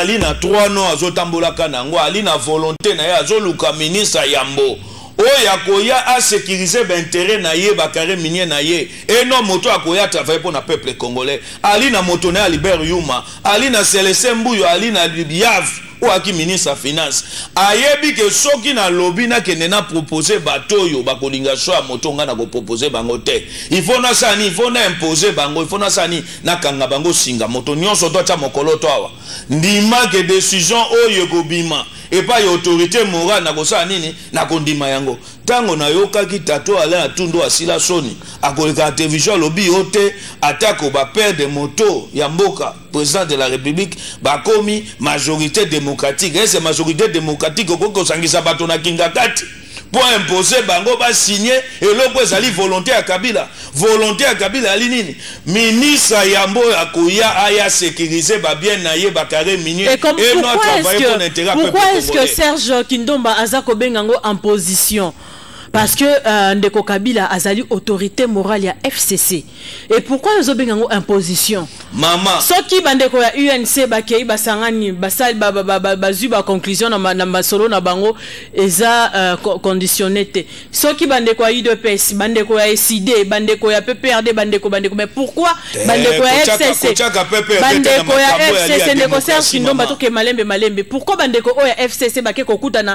ali na 3 ans azotambolaka nango ali na volonté na ye azoluka ministre Yambo oya koya a sécuriser l'intérêt na ye bakare minier na ye et non moto akoya travailler pour na peuple congolais ali na moto na Albert Yuma ali na Célestin Mbuyo ali na Yav ou aki ministre finance ayebi ke soki na lobby na kende na proposer bato yo bakolinga choix moto nga na ko proposer bango te il faut na sani il faut na imposer bango il faut na sani na kanga bango singa moto nyonso to cha mokolo to awa ndima ke décision oyo kobima et pas autorité morale na kosa nini na kondima yango tango na yoka ki tato ala atundo asila soni akoleka television lobby yote atako ba père de moto ya mboka président de la République bakomi majorité démocratique et c'est majorité démocratique ko sangisa bato na kinga kati pour imposer bango ba signer et l'autre ezali volonté à Kabila ali nini ministre Yambo akoya aya sécuriser ba bien naye ba carré minier et non travailler pour l'intérêt peuple. Pourquoi est-ce que Serge Kindomba azako bengango en position? Parce que Ndeko Kabila azali autorité morale ya FCC. Et pourquoi ils bengango imposition? Maman. Soki bandeko ya UNC bakei basangani basal bazuba conclusion na masolo na bango eza conditionné te. Soki bandeko ya UDPS, bandeko ya SID, bandeko ya PPRD, bandeko mais pourquoi bandeko ya FCC? Bandeko ya FCC ndeko Serge Kindomba to ke malembe. Pourquoi bandeko ya FCC bake kokuta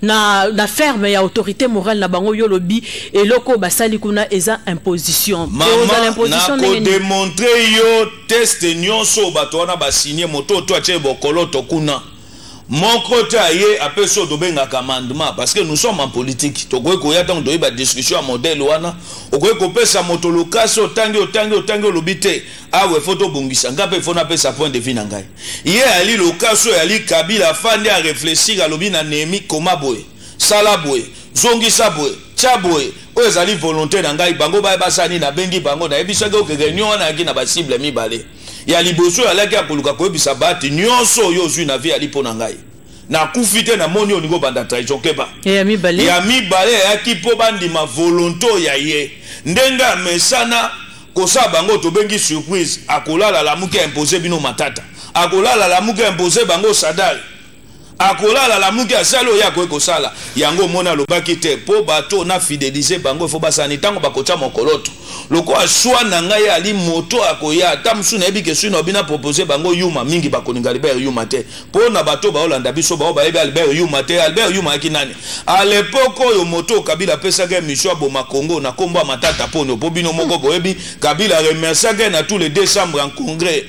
na ferme ya autorité morale na bango yo lobby et loko basali kuna eza imposition. L'imposition na ko démontrer yo test nyonso bato wana ba signer moto to ache bokolo to kuna. Mon côté aye apeso do benga commandement parce que nous sommes en politique. To ko ya tant do ba discussion modèle wana. Okoye ko pesa moto lokaso tangi lobité. Awe photo bongisa ngape fona pesa point de vue na ngai. Ye ali lokaso ali Kabila fandi a réfléchir à lobi na Nemi koma boye. Sala boye. Zongisa boye, chaboye, ezali volonté na ngai bango ba basani na bengi bango na ebisa ke réunion na ki na ba cible mibale. Ya liboso alaki akoluka ko ebisa bati nyonso yo zui na vie ali pona ngai. Na kufite na moni oningo banda trahison keba. Ya mibale ya ki po bandi ma volonté ya ye. Ndenga mesana kosa bango to bengi surprise akolala la muke imposer bino matata. Akolala la muke imposer bango sadari. Akolala la muki asalo ya ko sala yango mona lobaki te po bato na fidéliser bango fo basani tango bakocha mokoloto loko aswa na ngai ali moto akoya tamsu na ebike sino bina proposer bango Yuma mingi bakoninga Albert Yuma te po na bato ba Holanda biso ba ba Albert Yuma te Albert Yuma akinani à l'époque yo moto Kabila pesa ga mission boma Congo na kombo matata pono po bino moko boyebi Kabila remercia na tous les décembre en congrès.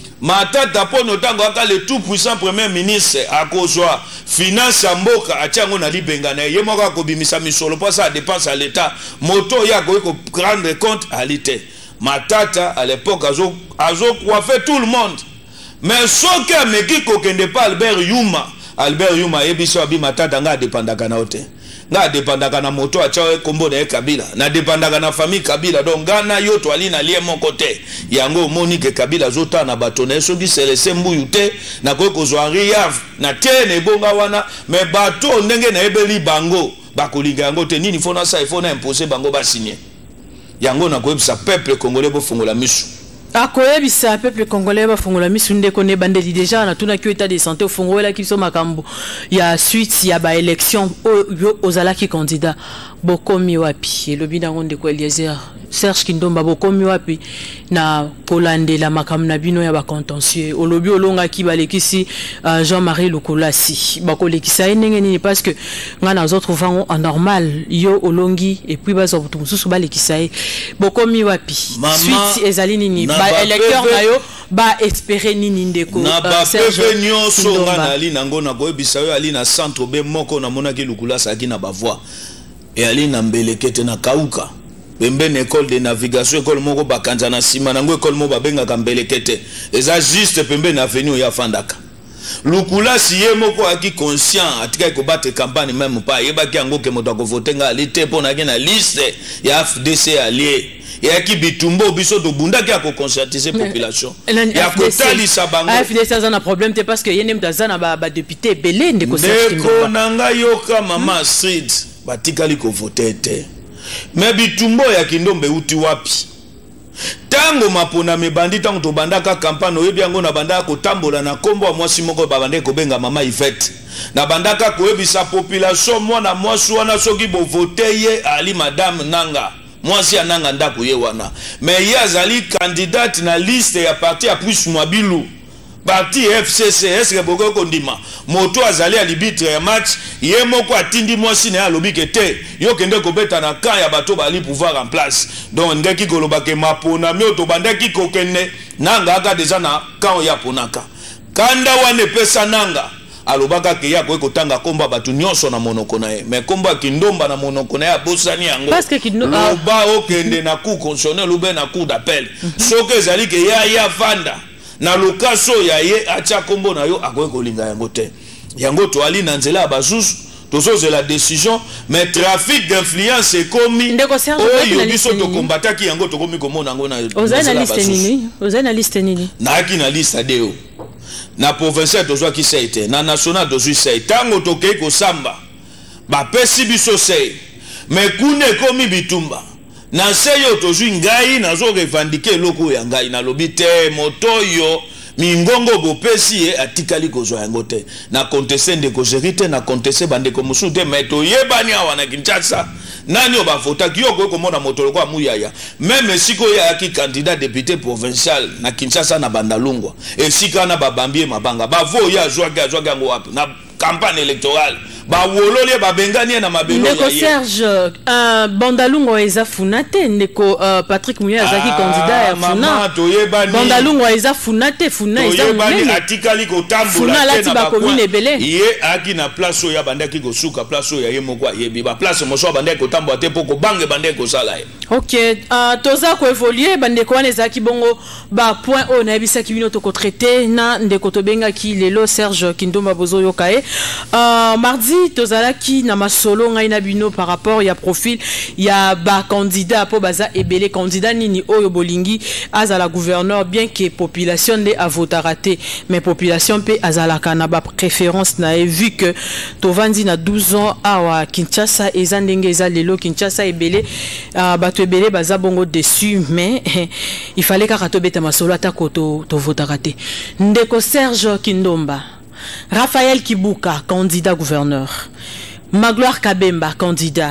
Matata pono tango aka le tout puissant premier ministre akozwa finance ya mboka atiango na libenga na ye moko akobimisa misolo pa ça dépense à l'état moto ya ko prendre compte à l'été. Matata à l'époque azo coiffer tout le monde mais soki ameki kokende pa Albert Yuma ebiso abi Matata nga dépendaka na ote nga dépendaka na moto achawe kombo na Kabila na dépendaka na famille Kabila donc ngana yo to ali na lie mon côté yango Monique Kabila zota na batone soki Célestin Mbuyo te na ko kozwa Yav na tene bonga wana mais bato ndenge na ebeli bango bakolinga yango te nini fona sa ifona imposer bango ba signer yango na ko ebisa peuple congolais bo fungola misu akoyebisa peuple congolais ba fungola misu ndeko ne bandeli déjà na tuna ki état de santé au fungola ki so makambo ya suite ya ba élection ozalaki candidat bokomi wapi elobi nango ndeko Eliezer Serge Kindomba bokomi wapi na kolandela makambo na bino ya ba contentieux olobi olonga ki balekisi Jean-Marie Lukolasi bakolekisa ndenge nini parce que ngana autres vont en normal yo olongi et puis bazo mususu balekisa bokomi wapi suite ezali nini ba électeur na yo ba espérer nini ndeko Serge nyonso ngana ali nango na koyebisa yo ali na centre be moko na monaki Lukolasi aki na ba voix et ali na mbelekete na kauka bembe na école de navigation école moko bakanza na sima nango école moko babenga kambelekete eza juste pembe na avenue ya Fandaka Lukolasi ye moko aki conscient atika ko battre campagne même pas yebaki yango ke moto ko voter nga lite pona ke na liste ya FDC allié et qui bitumbo biso to bunda ki ako conscientiser population ya ko talisa bango FDC ça na problème te parce que yene mtazana ba député belé ndeko Serge nanga yoka mama Street batikali ko voter te mais bitumbo ya Kindombe uti wapi tango mapona mebandi tango to bandaka campagne oyebi yango na bandaka kotambola na kombo wa mwasi moko babande kobenga mama Yvette na bandaka koyebisa population mwana mwasi wana soki bo vote ye ali madame nanga mwasi ananga ndako ye wana mais ye azali candidate na liste ya parti ya plus Mwabilu parti FCC est-ce boko kondima moto azali alibitre ya match ye moko atindi mwasi na alobi kete yo kende kobeta na camp ya bato bali pouvoir en place donc ngaki koloba ke mapona mio to bandaki kokene nanga aka deja na camp ya ponaka kanda wane pesa nanga alobaka ke ya kotanga komba batu nyonso na monoko na ye mais komba kindomba na monoko na ya bosani yango parce que kindomba ba okende na cour constitutionnelle ou ben na cour d'appel soki ezali ke ya vanda na lokaso ya ye acha kombo na yo akoye kolinga yango te yango to ali na nzela basusu tozo la décision mais trafic d'influence ekomi oyo biso to combataki yango to komi komona ngo na ozana liste nini na ki na liste adeo na provincial tozo ki saite na national tozo saite tango to ke ko samba ba pesi biso sei mais kune komi bitumba na seyo tozwi ngai nazo revendiquer loko ya ngai na lobi te motoyo mingongo bopesi ye atikali kozwa yango te na contester ndeko Gerite na contester bandeko musu te mais to yebani awa na Kinshasa nani obavota kiyoko komona motolo kwa muyaya même siko ya ki candidat député provincial na Kinshasa na Bandalungwa esika na babambie mabanga bavo ya zwaga ngo wapi na campagne électorale ba wolole ba bengani na mabelo ya ndeko Serge Bandalungwa eza funate ndeko Patrick Mouya azaki candidat ya funa Bandalungwa eza funate funa eza munene atikali ko tambola te na commune ebele ye aki na place ya bandaki ko suka place ya ye moko yebi ba place moso bandaki ko tambola te poko bange bandaki ko sala ye OK toza ko évoluer bandeko wana ezaki bongo ba point o na yebisa ki bino to ko traiter na ndeko to benga ki lelo Serge Kindomba bozo yokae mardi tozalaki na masolo ngai na bino par rapport ya profil ya ba candidat po baza ebele candidat nini oyo bolingi azala gouverneur bien que population de a voter raté mais population pe azalaka na ba préférence na vu que tovandi na 12 ans awa Kinshasa ezandenge eza lelo Kinshasa ebele bato ebele baza bongo dessus mais il fallait ka to beta masolo atako to voter raté ndeko Serge Kindomba Raphaël Kibuka, candidat gouverneur. Magloire Kabemba, candidat.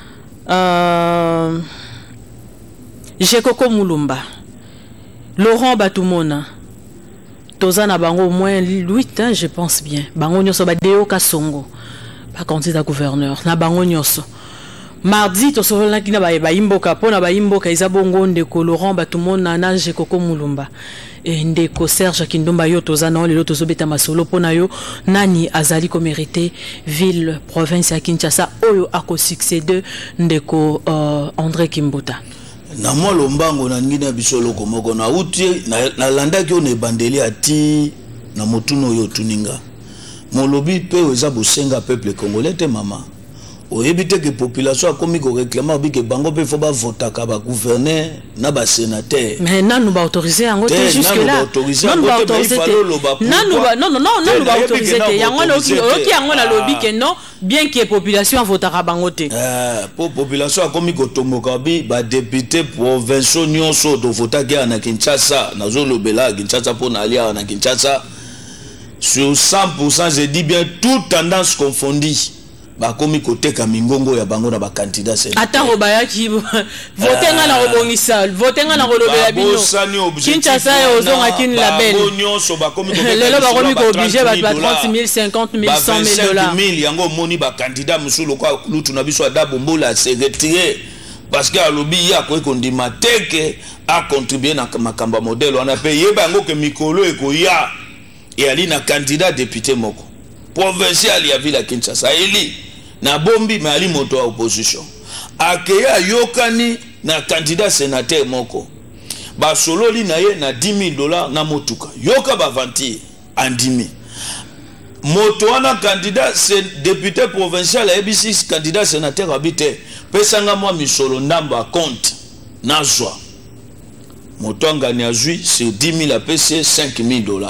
Jekoko Mulumba. Laurent Batumona. Tozana bango au moins 8 ans, je pense bien. Bango nyoso ba Deo Kasongo. Ba candidat gouverneur. Na bango nyoso. Mardi tosola kina ba imboka pona ba imboka izabongo ndeko Laurent Batumona na Jekoko Mulumba. Ndeko Serge Kindomba yo tozana lelo tozobeta masolo pona yo nani azali ko mérité ville province ya Kinshasa oyo ako succéder ndeko André Kimbuta na mo lombango na ngina bisolo komoko na uti na landaki on ebandeli ati na motuno yo tuninga molobi pe eza bosenga peuple congolais te mama oyebite que population a commis ko réclamer que bango pe faut ba voter ka ba gouverneur na ba sénateur mais nanu ba autoriser yango te jusque là nanu ba autoriser non ba autoriser yango loki yango na lobby que non bien que population votera bango te pour population a commis ko tomoka bi ba député provincial nyonso do voter ke na Kinshasa na zo lobela Kinshasa pour na alia na Kinshasa sur 100% je dis bien toute tendance confondue ba komi côté kamingongo ya bango na ba candidat sénateur ata obayaki voter nga na robongisa voter nga na rolobela bino Kinshasa ozonga kin label nyonso ba komi ko lelo ba komi ko obligé ba 30 000 50 000 100 000 dollars 1000 yango moni ba candidat musulo kwa lutu na biso ada bombola se retirer parce que alobi ya ko ndima teke a contribuer na makamba modèle on a payé bango ke mikolo ekoya et ali na candidat député moko provincial ya ville ya Kinshasa eli na bombi mais ali moto wa opposition akeya yokani na candidat sénateur moko ba sololi na ye na 10 000 $ na motuka yoka ba vanti en 10 000 moto wana candidat député provincial ya ABC candidat sénateur habite pesanga moi misolo ndamba compte nazwa moto ngani azui sur 10 000 apese 5 000 $.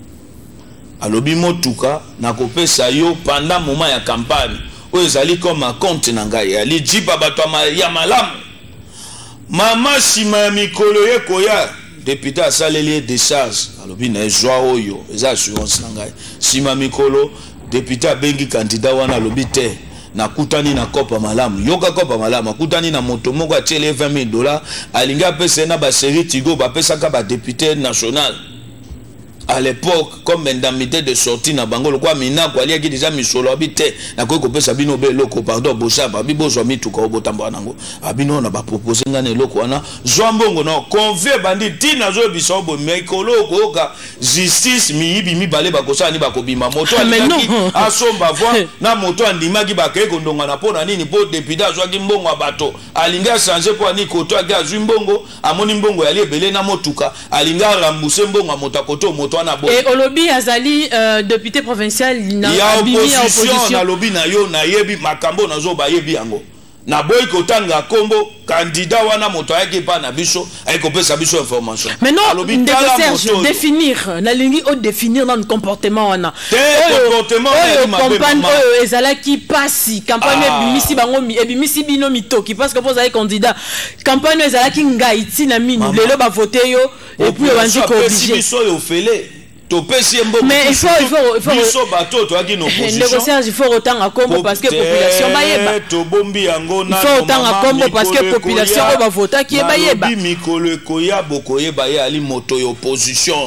Alobi motuka na kopesa yo pendant moment ya campagne oyo ezali comme compte na ngai ali jipa bato ya malamu Mama sima mikolo ye koya député asaleli décharge alobi na ezwa oyo eza assurance nangai sima mikolo député abengi candidat wana alobi te nakutani na kopa malamu yoka kopa malamu akutani na moto moko atiele $20,000 alingi apesa na ba série Tigo bapesaka ba député national. À l'époque, comme indemnité de sortie na bango, le quoi mina quoi lié qui déjà misolo habité na quoi qu'on peut sabino be loko pardon bossa babi bozo mi tout ko botambo nango abino na ba proposer ngane loko na zombongo na convie bandi tina zo biso bo mekolo ko ka justice mi ibi mi bale ba kosa ni ba kobima moto alaki asomba voix na moto andima ki ba ke kondonga na pona nini po député azwa ki mbongo abato alinga changer pour ni koto aga zumbongo amoni mbongo yali ebele na motuka alinga rambouser mbongo moto koto moto. Et Olobi Azali, député provincial, il y a opposition na lobby na yo na yebi makambo na zo ba yebi yango. Na boy kotanga kombo candidat wana moto ayaki pa na biso ay kopesa biso information. Mais non, Serge, définir na lingi o définir dans le comportement wana. Comportement na campagne ezala ki pasi campagne bimisi bango mi ebimisi bino mitoki parce que vous avez candidat campagne ezala ki ngai tina mini lelo ba voter yo et puis on dit qu'obligé. Mais il faut il faut autant à combo parce que population bayeba. Il faut autant à combo parce que population va voter qui est bayeba. Mikolo koya bokoye baye ali moto opposition.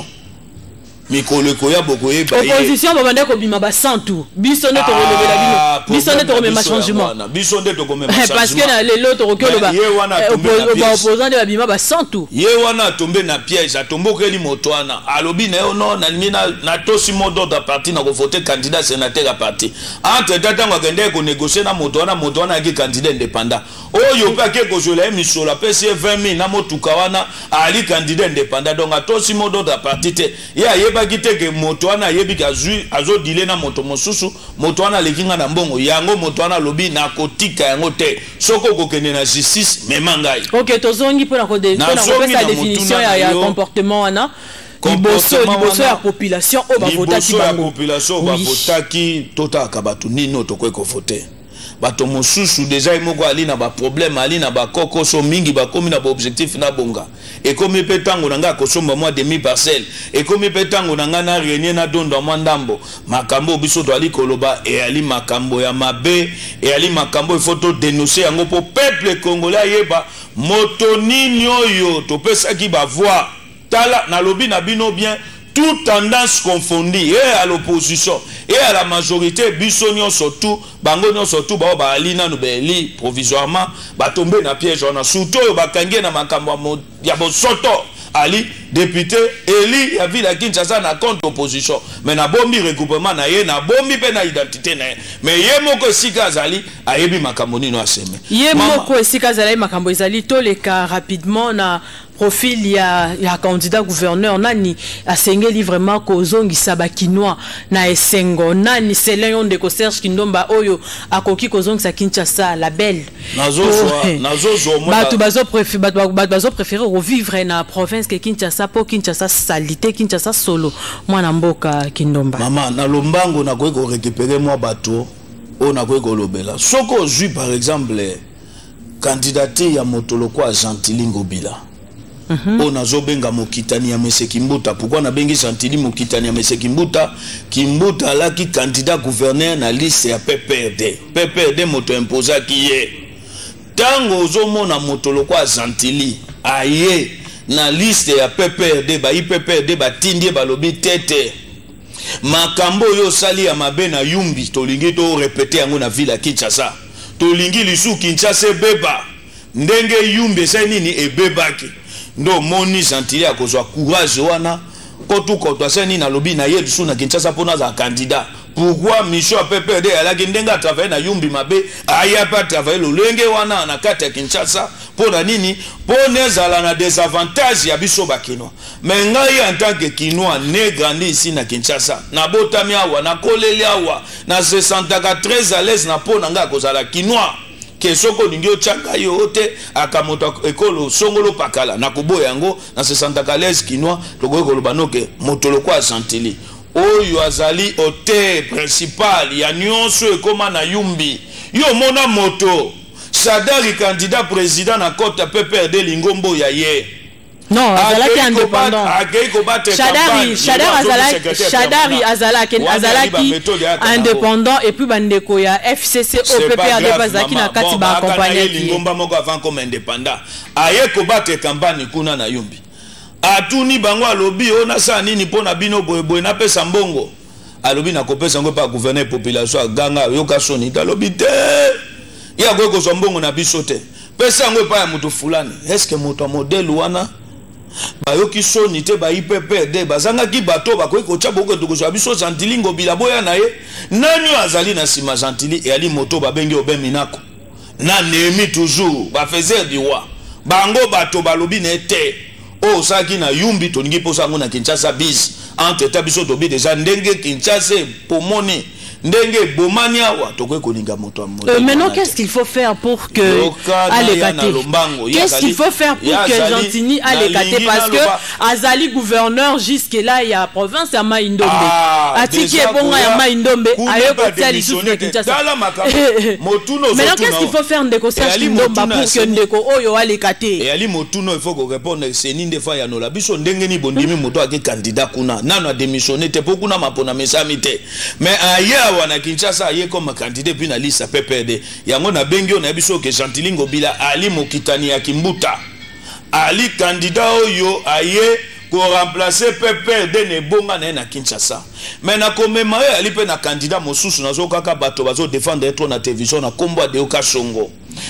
Mikolo koya bokoye baye. Opposition ba bande ko bima ba santu. Biso ne to relever la bino. Biso ne to remettre changement. Biso ne to remettre changement. Parce que les l'autre ko ba opposant de ba bima ba santu. Ye wana tomber na piège, atomboke li moto wana. Alobi na yo non na tosi modo da parti na ko voter candidat sénateur à parti. Entre temps ko kende ko négocier na moto wana ki candidat indépendant. Oyo pa ke ko jola emiso la PC 20,000 na motuka wana ali candidat indépendant donc atosi modo da parti te. Ya yeba kite ke moto wana yebi ka zui azo dile na moto mosusu moto wana lekinga na mbongo yango moto wana lobi na kotika yango te soko ko kende na justice memangai. OK tozongi pona ko sa définition ya comportement wana. Liboso ya population o ba votaki bango. Population ba votaki tota kabatu nino to ko voter. Bato mosusu déjà imoko ali na ba problème ali na ba kokoso mingi ba komi na ba objectif na bonga et comme petango nanga kosomba moi demi parcelle et comme petango nanga na réunion na dondo mwa ndambo makambo biso to ali koloba et ali makambo ya mabe et ali makambo il faut to dénoncer yango pour peuple congolais yeba moto nini oyo to pesa ki ba voix tala na lobi na bino bien toute tendance confondue et à l'opposition et à la majorité bisonio surtout bangonio surtout ba alina no beli provisoirement ba tomber na piège on a surtout ba kange na makambo ya bosoto ali député Eli ya ville Kinshasa na compte opposition mais na bombi regroupement na ye na bombi pe na identité na ye mais ye moko sika zali ayebi makambo nino aseme ye moko sika zali makambo ezali to le cas rapidement na profil ya candidat gouverneur nani asengeli vraiment kozongisa bakinois na esengo nani Selin Ondeko Serge Kindomba oyo akoki kozongisa Kinshasa la belle nazo préférer revivre na province que Kinshasa po Kinshasa salité Kinshasa solo mwana mboka Kindomba mama na lombango na ko récupérer moi bateau o na ko lobela soko zui par exemple candidaté ya motolo kwa Gentili Ngobila. On a zobenga mokitani ya Mese Kimbuta. Pourquoi na bengi Gentili mokitani ya Mese Kimbuta? Kimbuta la ki candidat gouverneur na liste ya PPRD. PPRD moto imposa ki ye. Tango zomo na motolo kwa Gentili aye na liste ya PPRD ba IPPRD ba tindie ba lobi tete. Makambo yo sali ya mabe na Yumbi tolingi to répéter yango na ville ya Kinshasa. Tolingi lisu Kinshasa beba. Ndenge Yumbi sa nini ebebaki. Ndo moni Gentili akozwa courage wana kotu kotu aseni na lobi na yedu suna Kinshasa pona za candidat. Pourquoi mission a PPRD alaki ndenga travailler na Yumbi mabe aya pa travailler lolenge wana na kati ya Kinshasa pona nini pona zala na désavantage ya biso bakino mais ngai en tant que kinois né grandi ici na Kinshasa na botami awa na koleli awa na se sentaka très à l'aise na pona nga kozala kinois ke soko ningio chaka yo te akamoto ekolo songolo pakala na kuboya yango na se sentaka l'aise kinois tokoye koloba noke motolo kwa Gentili oyo azali hotel principal ya nyonso ekoma na Yumbi yo mona moto Shadari candidat président na côte PPRD Lingombo ya ye. Non, Azalaki indépendant. Shadari Azalaki indépendant et puis bandeko ya FCC au PPRD Bazaki na kati ba accompagner Lingomba moko avant comme indépendant. Aye ko battre campagne kuna na Yumbi. Atuni bango alobi ona sa nini pona bino boyeboy na pesa mbongo. Alobi na kopesa ngo pa gouverner population aganga yoka soni talobi te. Ya ko zo mbongo na biso te. Pesa ngo pa ya mutu fulani. Est-ce que moto modèle wana bayoki soni te ba IPPD bazanga ki bato ba ko cha boko to ko biso Gentili ngobila boya na ye nani azali na sima Gentili et ali moto ba bengi obeminako na nemi toujours ba faisait du roi bango bato balobi ne te o saki na Yumbi toningi posa ngo na Kinshasa bis entre tabiso to bi déjà ndenge Kinshasa pomoni ndenge bomania wa tokwe kolinga moto amoto. Maintenant qu'est-ce qu'il faut faire pour que qu'est-ce qu'il faut faire pour que Gentili alekate parce que Azali gouverneur jusque là il y a province ya Maindombe. Atiki ebonga ya Maindombe ayo kotia lisusu na Kinshasa. Maintenant qu'est-ce qu'il faut faire ndeko Serge Kindomba pour que ndeko oyo alekate? Et ali motuno il faut ko répondre c'est ninde fa ya nola biso ndenge ni bondimi moto ake candidat kuna nano a démissionné te pokuna mapona mesami te mais ailleurs wana Kinshasa aye comme candidat puis na liste PPRD yango na bengi na biso ke Gentili ngobila ali mokitani ya Kimbuta ali candidat oyo aye ko remplacer PPRD ne bonga na Kinshasa mais na commémorer ali pe na candidat mosusu nazo kaka bato bazo défendre trop na télévision na kombo de Okasongo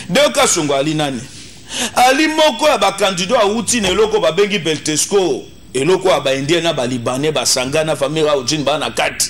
ali nani ali moko ya ba candidat outi na eloko ba bengi Beltesco eloko ya ba indien na ba libanais ba sangana famille ra ojin ba na kati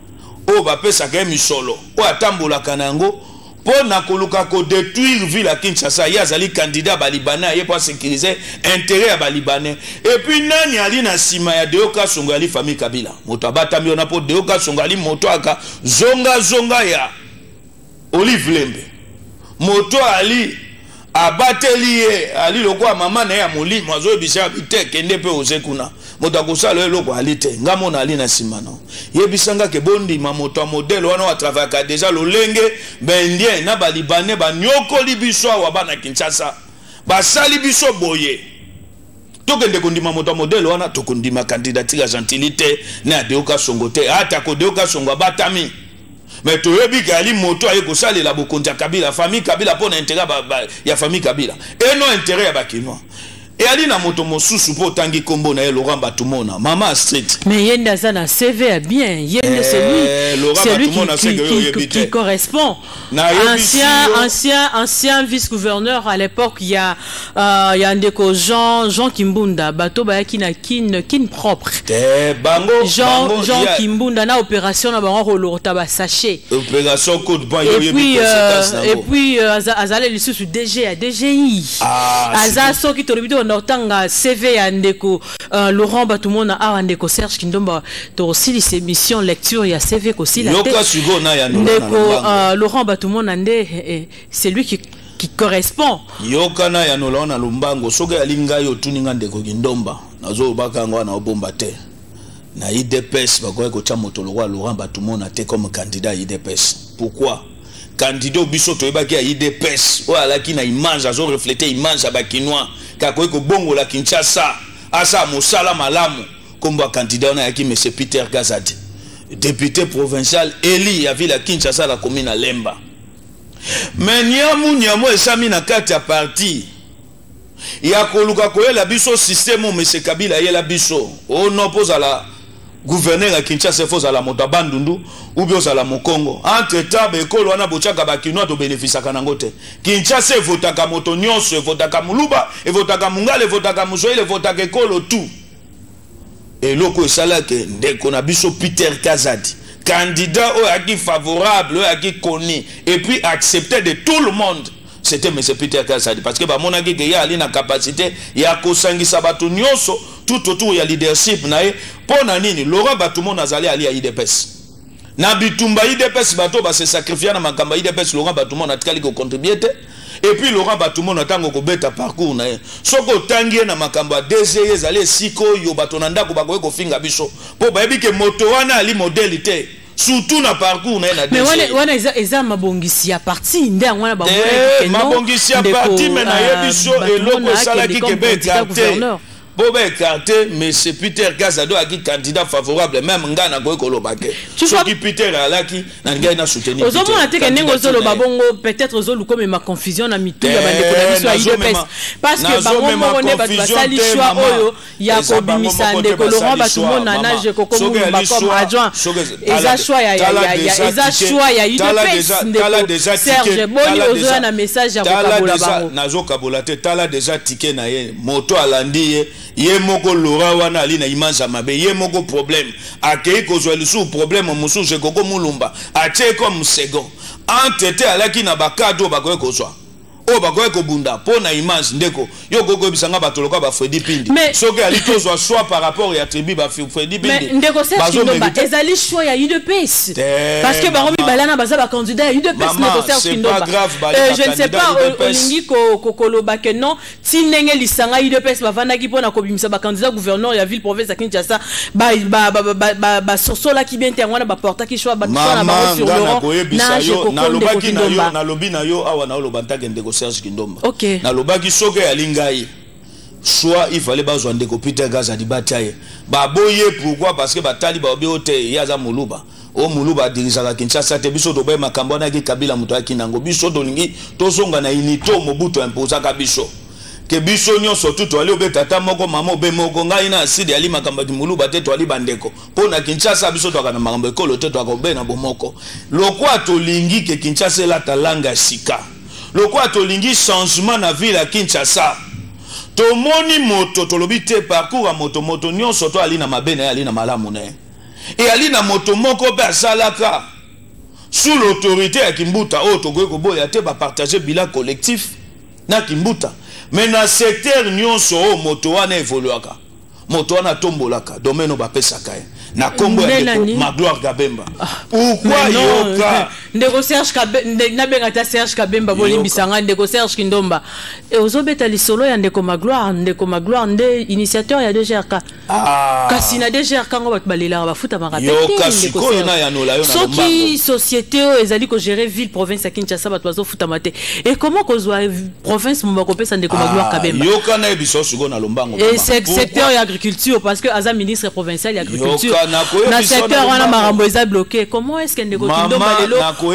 o ba pesa ka misolo o atambola kanango po na koluka ko détruire ville à Kinshasa ya zali candidat ba libanais ye pour sécuriser intérêt ya ba libanais et puis nani ali na sima ya Deoka Songo ali famille Kabila moto abatami ona po Deoka Songo ali moto aka zonga ya Olive Lembe moto ali abateli ali lokwa mama na ya molimo azo bisa bite kende pe osekuna moto akosala eloko ali te ngamo na ali na simano yebisanga ke bondi mamoto modèle wana wa travailler déjà lolenge bendien na balibane ba nyoko libiso wa bana Kinshasa basali biso boye tokende kondima moto modèle wana tokondima candidature Gentili te na Deoka Songo te ata ko Deoka Songo batami mais tu veux que Ali moto aye ko sale la bokonja Kabila famille Kabila pour intérêt ya famille Kabila et non intérêt ya bakinois et Ali na moto mosusu pour tangi kombo na Laurent Batumona Mama Street mais yenda za na CV a bien yenda c'est lui qui correspond ancien vice-gouverneur à l'époque il y a ndeko Jean Kimbunda bato ba ki na kin propre Jean Kimbunda na opération na bango lorta ba sachet opération code ban et puis azale lisusu DG à DGI aza soki tolibito notanga CV ya ndeko Laurent Batumona a ndeko Serge Kindomba to aussi les émissions lecture ya CV ko si la ndeko Laurent Batumona ndé c'est lui qui correspond yokana ya nolona lumbango soka ya linga yo tuninga ndeko Kindomba nazo bakanga na obomba te na IDPS bakoye ko chamoto Laurent Batumona te comme candidat IDPS pourquoi candidat biso toyebaki ya IDPS o alaki na image azo refléter image ya bakinois kakoye ko bongo la Kinshasa asa mosala malamu kombo candidat na yaki monsieur Peter Gazadi député provincial élu ya ville à Kinshasa la commune à Lemba mais niamu esami na kati ya parti ya koluka koyela biso système monsieur Kabila yela biso o non posa la gouverneur à Kinshasa faut la moto bandundu ou bien za la mokongo entre temps ekolo wana bochaka bakinois to bénéficia kanango te Kinshasa votaka moto nyonso votaka muluba e votaka mungale votaka muzoile votaka ekolo tout et loko esala ke ndeko na biso Peter Kazadi candidat o aki favorable o aki connu et puis accepté de tout le monde c'était M. Peter Kazadi parce que ba monaki ke ya ali na capacité ya kosangisa bato nyonso tout autour ya leadership na e pona nini Laurent Batumona azali ali ya IDPS na bitumba IDPS bato ba se sacrifier na makamba IDPS Laurent Batumona atikali ko contribuer et puis Laurent Batumona tango ko beta parcours na e soko tangie na makamba DG ezali siko yo bato na ndako ba ko finga biso po ba ebike moto wana ali modèle te surtout na parcours na mais wana eza mabongisi ya parti nde ngwana ba mabongisi ya parti mais na yebiso eloko esalaki kebe écarté Boba écarté, mais c'est Peter Gazado qui est candidat favorable, même Ngana Goekolobake. Ce qui Peter Alaki, n'a soutenu. Aux hommes, peut-être aux autres, comme ma confusion n'a mis tout parce que Bango n'est pas sali choix, il y a Kobimisa, Laurent Batumon, Nana, Koko, comme adjoint. Eza choix, il y a eu de Serge Boni, aux hommes, un message à Kabola. Nazo Kabolate, Tala déjà ticket na moto alandi. Yé moko Laura wana ali na image mabe yé moko problème akei kozwa lisu problème musu je koko mulumba atie comme second entete alaki na bakado bakoye kozwa o bakoye kobunda po na image ndeko yo koko bisanga batoloka ba Freddy Pindi soki ali tozwa soit par rapport ya tribu ba Freddy Pindi mais ndeko Serge Kindomba ezali choix ya UDPS parce que baromi balana baza ba candidat ya UDPS ndeko Serge Kindomba je ne sais pas olingi kokoloba que non tinenge lisanga UDPS bavandaki pona kobimisa ba candidat gouverneur ya ville province ya Kinshasa ba sosola ki bien tengwana ba porta ki choix ba na ba sur Laurent na lobi na yo awa na lobanta ndeko Serge Kindomba. Okay. Na lobaki soke ya lingai. Soit il fallait bazwa ndeko Peter Gazadi bataye. Ba boye pourquoi parce que batali ba ote yaza muluba. O muluba dirisa Kinshasa te biso to be makambo na ki Kabila muto akinango biso to lingi to songa na inito mobuto imposa ka biso. Ke biso nyonso tout to ali obeta tata moko mama obe moko ngai na asidi ali makambo di muluba te to ali bandeko. Po na Kinshasa biso to kana makambo ekolo te to akobe na bomoko. Lokwa to lingi ke Kinshasa la talanga sika. Le quoi tolingi changement na ville à Kinshasa. To moni moto to lobite parcours à moto nyon soto ali na mabene ali na malamu ne. Et ali na moto moko be salaka. Sous l'autorité à Kimbuta o to ko boya te ba partager bilan collectif na Kimbuta. Mais na secteur nyon so moto wana évoluaka. Moto wana tombolaka domaine ba pesaka. Na Congo Magloire Kabemba. Pourquoi yoka ndeko Serge Kabemba na benga Serge Kabemba bolimbisanga ndeko Serge Kindomba et ozobeta lisolo ya ndeko Magloire nde initiateur ya DGRK kasi na DGRK ngo bat balela ba futa marapete yoka sikoyo na ya nola yo na lombango soki société ezali ko gérer ville province ya Kinshasa bat bazo futa mate et comment ko zwa province mo bakopesa ndeko Magloire Kabemba yoka na biso siko na lombango et secteur ya agriculture parce que aza ministre provincial ya agriculture na secteur wana marambo eza bloqué comment est-ce que ndeko Kindomba lelo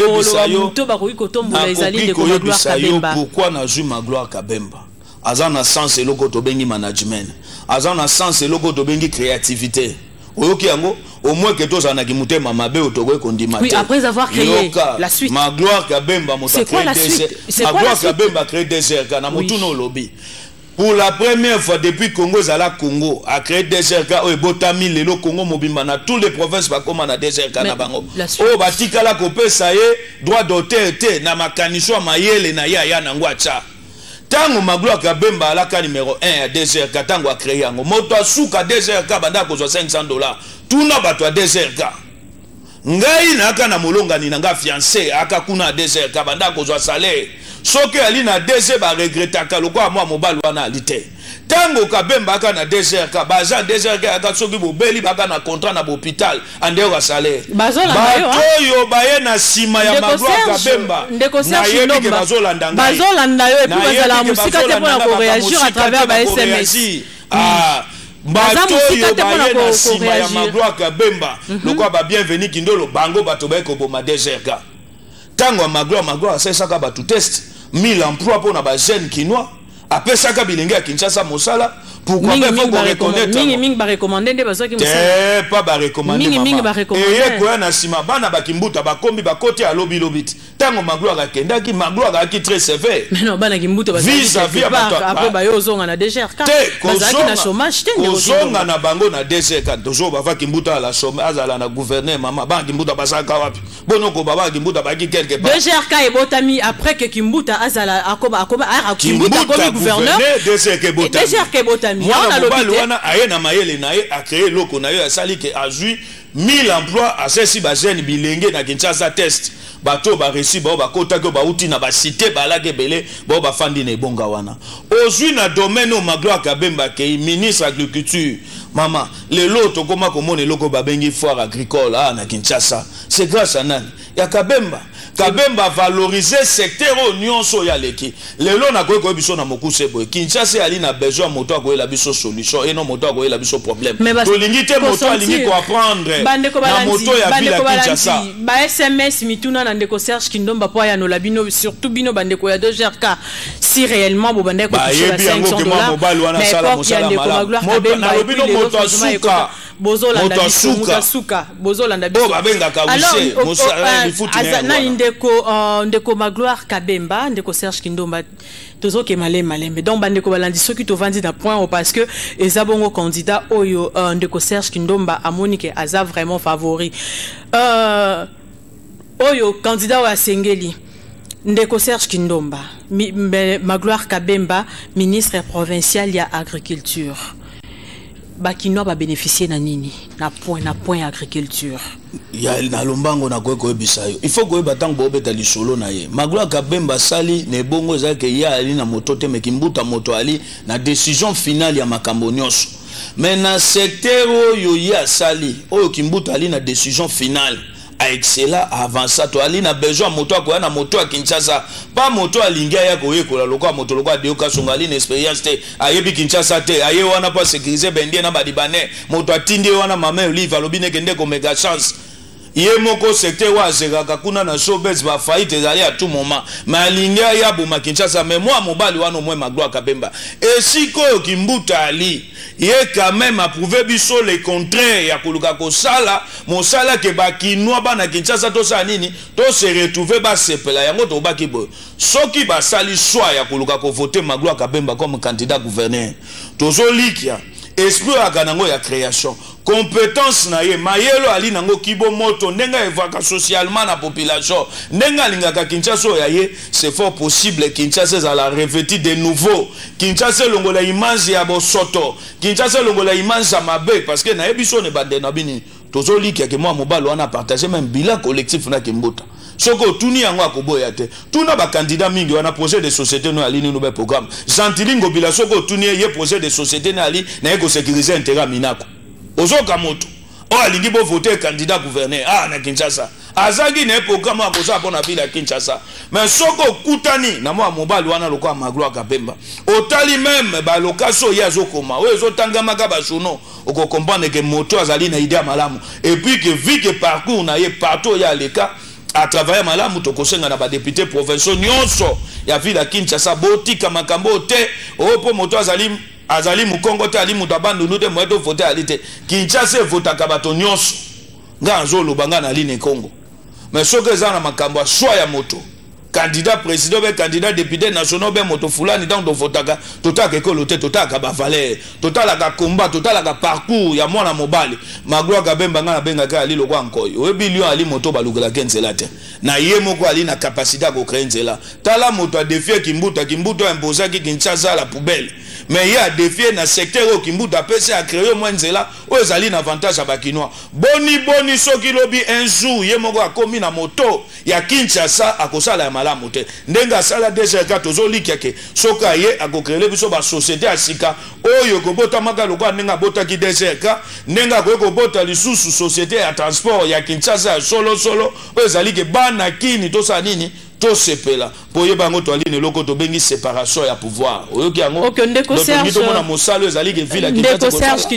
pourquoi na ju Magloire Kabemba aza na sens eloko to bengi management aza na sens eloko to bengi créativité oyoki yango au moins que tous en akimute mamabe otokoe kondima oui après avoir créé la suite Magloire Kabemba mota créé des Magloire Kabemba créé des RK na mutu no lobby. Pour la première fois depuis Congo Zala Congo a créé des RK au botami lelo Congo mobimba na tous les provinces ba koma na des RK na bango o batika la kopesa ye droit d'auteur te na makanisho mayele na ya na ngwacha tango Magloire Kabemba alaka numéro 1 à des RK tango a créé yango moto asuka des RK banda ko $500 tuna bato a des RK ngai na aka na molonga ni nga fiancé aka kuna des RK banda ko salaire soki ali na DG ba regretaka lokwa mwa mobali wana alite tango Kabemba aka na DGRK baza DGRK aka soki bobeli baka na contrat na hôpital andeo ka salaire bayo baye na sima ya Magloire Kabemba na yebi ke bazolanda ngai bazolanda yo et puis bazala musika te pona ko réagir à travers ba SMS bato yo baye na sima ya Magloire Kabemba lokwa ba bienvenue kindolo bango bato baye ko boma DGRK tango Magloire asesaka batu test 1000 emplois pour na ba jeune kinois après ça ka bilinga Kinshasa mosala pourquoi pas faut reconnaître mingi ba recommander nde bazaki mosala pas ba recommander mingi ba recommander et ko na sima bana ba kimbuta ba kombi ba koti a lobby lobit tango Magloire akendaki Magloire aki très sévère mais non bana kimbuta ba vis-à-vis après ba yo zonga na DGRK bazaki na chômage te ndeko zonga na bango na DGRK dozo ba va kimbuta la chômage azala na gouverneur mama ba kimbuta basaka wapi bonoko baba kimbuta ba ki quelque part DGRK et botami après que kimbuta azala akoba kimbuta comme gouverneur DGRK botami mwana mobali wana aye na mayele na ye a créé loko na yo asali ke azui 1000 emplois à ceci bazeni bilenge na Kinshasa test bato ba réussi ba kota ko ba uti na ba cité ba la gebele ba fandi na bonga wana ozui na domaine o Magloire Kabemba ke ministre agriculture mama le loto koma komone loko ba bengi foire agricole na Kinshasa c'est grâce à nani ya Kabemba valoriser secteur nyonso ya leki lelo na ko biso na mokuse boy Kinshasa ali na besoin moto ko la biso solution et non moto ko la biso problème to lingite moto alingi ko apprendre na moto ya ville Kinshasa ba SMS mituna na ndeko Serge Kindomba po ya no la bino surtout bino bandeko ya 2GRK si réellement bo bandeko toucher la $500 mais pour ya ndeko Magloire Kabemba moto asuka bozolanda suka bozolanda biso alors ndeko Magloire Kabemba ndeko Serge Kindomba tozo ke malembe donc bandeko balandi soki to vandi na point parce que ezabongo candidat oyo ndeko Serge Kindomba amonike aza vraiment favori oyo candidat wa Sengeli ndeko Serge Kindomba Magloire Kabemba ministre provincial ya agriculture bakino ba bénéficier na nini na point agriculture ya na lombango na ko bisayo il faut ko batang bo beta lisolo na ye Magloire Kabemba sali ne bongo za ke ya ali na moto te mekimbuta moto ali na décision finale ya makambo nyonso mais na secteur oyo ya sali oyo kimbuta ali na décision finale a excella avancer to ali na besoin moto ko na moto a Kinshasa pas moto alingia ya ko yekola lokwa moto lokwa deuka songali na expérience te ayebi Kinshasa te aye wana pas sécuriser bendie na badibane moto atindi wana mama olive alobine kende ko mega chance ye moko secteur wa zeraka kuna na showbiz ba faillite ezali à tout moment mais alingia ya boma Kinshasa mais moi mobali wana moi Magloire Kabemba et si ko kimbuta ali il est quand même approuvé biso le contraire ya koluka ko sala mon sala ke ba kinwa bana Kinshasa to sa nini to se retrouver ba sepela yango to ba kibo soki ba sali choix ya koluka ko voter Magloire Kabemba comme candidat gouverneur tozo likia esprit akanango ya création compétence na ye mayelo ali nango kibo moto ndenga evaka socialement na population ndenga lingaka Kinshasa ya ye c'est fort possible Kinshasa za la revêtir de nouveau Kinshasa longola image ya bosoto Kinshasa longola image ya mabe parce que na ebiso ne bande na bini tozoli ke moi mobalo wana partager même bilan collectif na Kimbota soko tuni yango akoboya te tuna ba candidat mingi wana projet de société no ali no be programme Santilingo bila soko tuni ye projet de société na ali na eko sécuriser intérêt minako ozoka moto o alingi bo voter candidat gouverneur na Kinshasa azagi na programme akoza pona ville ya Kinshasa mais soko kutani na moi mobali wana lokwa Magloire Kabemba otali même ba lokaso ya zokoma o ezotanga maka ba jono oko comprendre que moto azali na idée malamu et puis que vu que parcours na ye partout ya leka à travailler malamu to kosenga na ba député provinciaux nyonso ya ville ya Kinshasa botika makambo te opo moto azali mukongo te ali muto abandu te moto voter alite Kinshasa votaka bato nyonso nga nzolo banga na line Congo mais soki eza na makambo ya choix ya moto candidat président be candidat député national be moto fulani donc do votaka totaka ekolo te totaka ba valeur totalaka combat totalaka parcours ya mwana mobali Magloire Kabemba nga na bengaka ali lokwa nkoyo oyebi lion ali moto balukela kenzela te na ye moko ali na capacité ko créer nzela tala moto a défier Kimbuta imposa ki Kinshasa la poubelle mais il y a défié na secteur au Kimbuta pese a créé moins nzela o ezali na avantage à bakinois boni soki lobi un jour ye moko akomi na moto ya Kinshasa akosala ya malamu te ndenga sala DGK tozoli keke soka ye akokréer biso ba société asika oyo kobota maka lokwa ndenga bota ki DGK ndenga ko bota lisusu société ya transport ya Kinshasa solo o ezali ke bana kini to sa nini to sepela boye bango to aline loko to bengi séparation ya pouvoir oyoki yango ndeko Serge to mona mosalo ezali ke villa ndeko Serge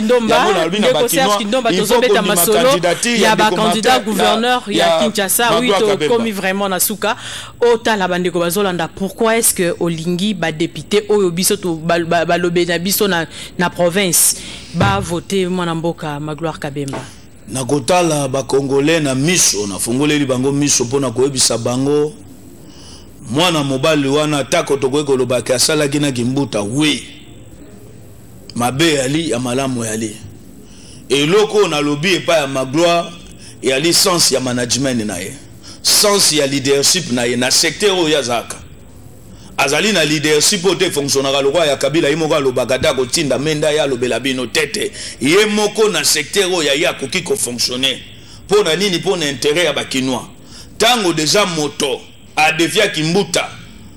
Kindomba tozobeta masolo ya ba candidat gouverneur ya Kinshasa oui to komi vraiment na suka otala bandeko bazolanda pourquoi est-ce que olingi ba député oyo biso to balobe na biso na province ba voter mwana mboka Magloire Kabemba na kotala ba congolais na miso na fungoleli bango miso pona koyebisa bango mwana mobali wana tako tokoyeko lobaki asalaki na Kimbuta we mabe ali ya malamu yali eloko na lobi epa ya Magloire ya licence ya management na ye sens ya leadership na ye na secteur oyo yazaka azali na leadership ote fonctionnera lokwa ya Kabila imoko alobaka ta kotinda menda ya lobela bino tete ye moko na secteur oyo ya koki ko fonctionner pour na nini pour intérêt ya bakinois tango déjà moto a défié Kimbuta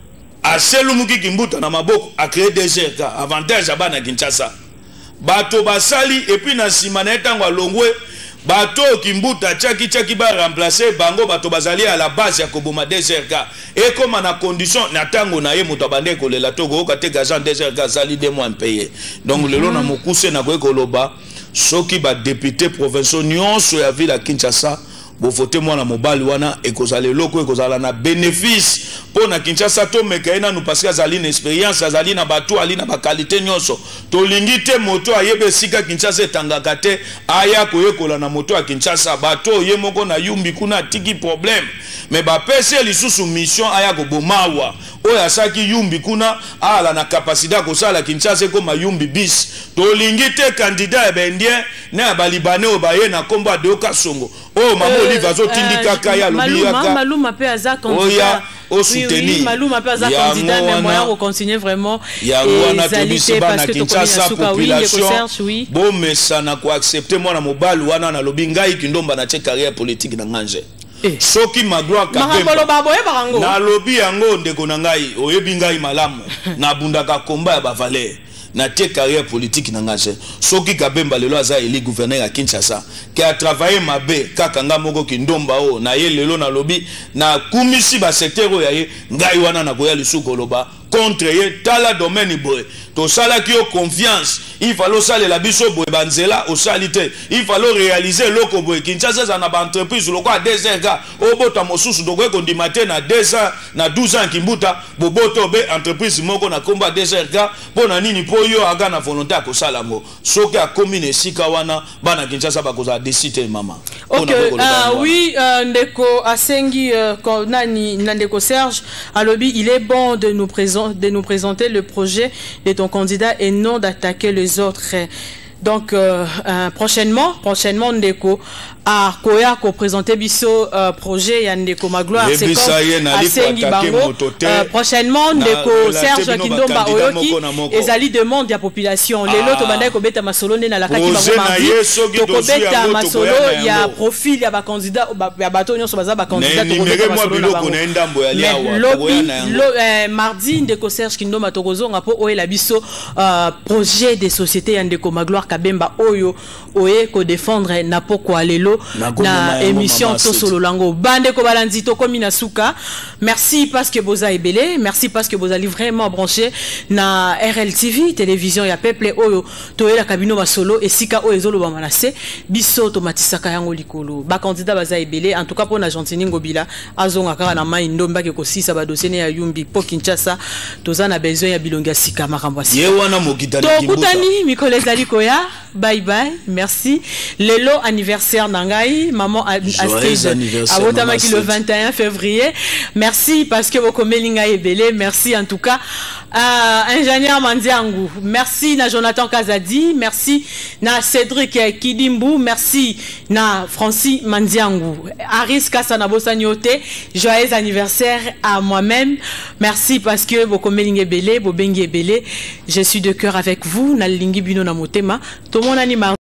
a selumuki Kimbuta na maboko a créé DGRK avantage à bana Kinshasa bato basali et puis na sima na tango alongwe bato Kimbuta tchaki ba remplacer bango bato bazali à la base ya koboma DGRK et comme na condition na tango na ye moto bande ko lela to ko te gazan DGRK sali 2 mois payé donc lelo na mokuse na ko koloba soki ba député provinciaux nyonso ya ville à Kinshasa bo voter moi na mobali wana ekozala loko ekozala na bénéfice pour na Kinshasa to mekaina nous parce que azali une expérience azali na bato ali na ba qualité nyonso to lingite moto ayebe sika Kinshasa tangaka te aya koyekola na moto à Kinshasa bato ye moko na yumbi kuna tiki problème mais ba pese lisusu mission aya ko bomawa oya saki yumbi kuna ala na capacité ko sala Kinshasa ko mayumbi bis to lingite candidat e bendien na ba libanais obaye na komba de Kasongo oh mamo Oliva zo tindika kaya lobiyaka Maluma pe aza candidat au soutenir Maluma pe aza candidat mais moyen ko continuer vraiment ya wana to biso bana Kinshasa population bon mais ça na ko accepter moi na mobali wana na lobi ngai kindomba na che carrière politique na nganje soki Magloire Kabemba na lobi yango ndeko na ngai oyebi ngai malamu na bundaka komba ya ba valeur na tie carrière politique na ngase soki Kabemba lelo aza eli gouverneur ya Kinshasa qui a travaillé mabe kaka nga moko kindomba o na ye lelo na lobi na kumisi ba secteur ya ye ngai wana na koya lisuko loba contre ye tala domaine boy to sala ki o confiance il fallait saler la biso boy banzela o salité il fallait réaliser loko boy Kinshasa za na ba entreprise loko a 2 ans obota mosusu doko ko ndimate na 2 ans na 12 ans Kimbuta boboto be entreprise moko na komba 2 ans pona nini po yo aga na volonté ko sala mo soki a commune sika wana bana Kinshasa ba ko za décider mama. OK oui ndeko asengi nani ndeko Serge alobi il est bon de nous présenter le projet de ton candidat et non d'attaquer les autres. Donc prochainement ndeko a koya ko présenter biso projet ya ndeko Magloire c'est comme asengi bango prochainement ndeko Serge Kindomba Oyoki ezali demande ya population lelo to bandai ko beta masolo ne na la kaki bango mardi to ko beta masolo ya profil ya ba candidat ya bato nyonso baza ba candidat to ko beta masolo na bango mardi ndeko Serge Kindomba to kozonga po oyela biso projet de société ya ndeko Magloire Kabemba oyo oye ko défendre na pokwa lelo na émission to solo lango bande ko balandi to komi na suka. Merci parce que boza ebele, merci parce que boza vraiment branché na RLTV télévision ya peuple oyo to yela kabino ba solo esika oyo ezolo ba manase biso automatisaka yango likolo ba candidat baza ebele en tout cas pour na Gentini Ngobila azonga kaka na mai ndomba ke ko sisa ba dossier ya yumbi po Kinshasa toza na besoin ya bilonga sika makambasi ye wana mokitani Kimbuta to kutani Mikole Zalikoya bye bye merci lelo anniversaire nangai maman Astrid abotamaki le 21 février merci parce que vos komelinga ebele merci en tout cas ingénieur Mandiangu merci na Jonathan Kazadi merci na Cédric Kidimbu merci na Francis Mandiangu Aris Kasana Bosanyote joyeux anniversaire à moi-même merci parce que vos komelinga ebele bo bengi ebele je suis de cœur avec vous na lingi bino na motema to mon anima